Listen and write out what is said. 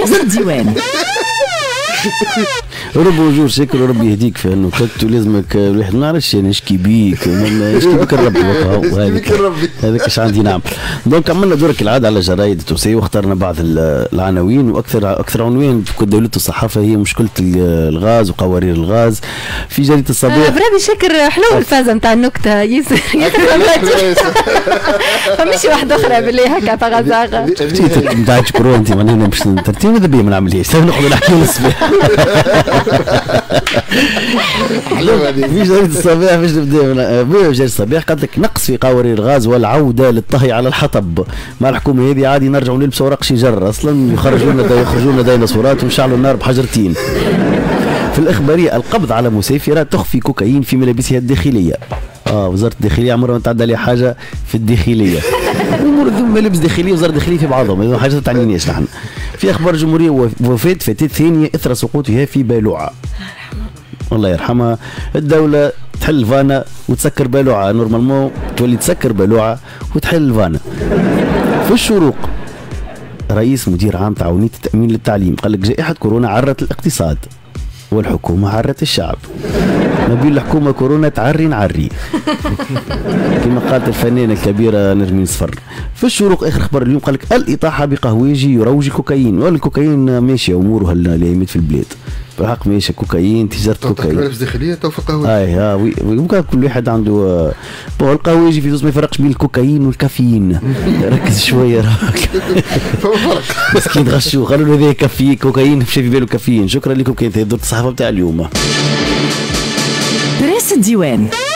راس الديوان. بونجور شكرا وربي يهديك في انه كنت لازمك الواحد ما نعرفش نشكي بيك نشكي بك الرب هذاك ايش عندي نعم. دونك عملنا دورك العاده على الجرايد التونسيه واخترنا بعض العناوين واكثر عنوان تكون دولته الصحافه هي مشكله الغاز وقوارير الغاز في جريده الصباح. برافي شكر حلو الفازه نتاع النكته ياسر فمش واحده اخرى بالله هكا فغزاغه نتاع كورونا انت معناها باش ترتيب ماذا بيا ما نعملهاش نقعدوا نحكي الصباح. في جريدة الصباح باش نبدا جريدة الصباح قالت لك نقص في قوارير الغاز والعوده للطهي على الحطب. مع الحكومه هذه عادي نرجعوا نلبسوا ورق شجر اصلا يخرجوا لنا ديناصورات ونشعلوا النار بحجرتين. في الإخبارية القبض على مسافرة تخفي كوكايين في ملابسها الداخلية. وزارة الداخلية عمرها ما تعدى عليها حاجة في الداخلية. الأمور ملابس داخلية وزارة الداخلية في بعضهم، هذو حاجات ما تعنيناش نحن. في أخبار الجمهورية وفاة فتاة ثانية إثر سقوطها في بالوعة. الله يرحمها. الدولة تحل فانا وتسكر بالوعة، نورمالمون تولي تسكر بالوعة وتحل فانا. في الشروق رئيس مدير عام تعاونية التأمين للتعليم قال لك جائحة كورونا عرت الاقتصاد والحكومة عرت الشعب. نبيل الحكومة كورونا تعري نعري كما قالت الفنانة الكبيرة نرمين صفر. في الشروق آخر خبر اليوم قال لك الإطاحة بقهويجي يروج الكوكايين. والكوكايين ماشية أموره الأيامات في البلاد بالحق ماشي كوكايين تجارة كوكايين. ملابس داخلية تو في قهوة. وي ممكن كل واحد عنده القهويجي في تونس ما يفرقش بين الكوكايين والكافيين. ركز شوية راك. مسكين غشو قالوا له هذا كافيين كوكايين مشى في باله كافيين. شكرا لكم كانت هذه دورة الصحافة بتاع اليوم. راس الديوان.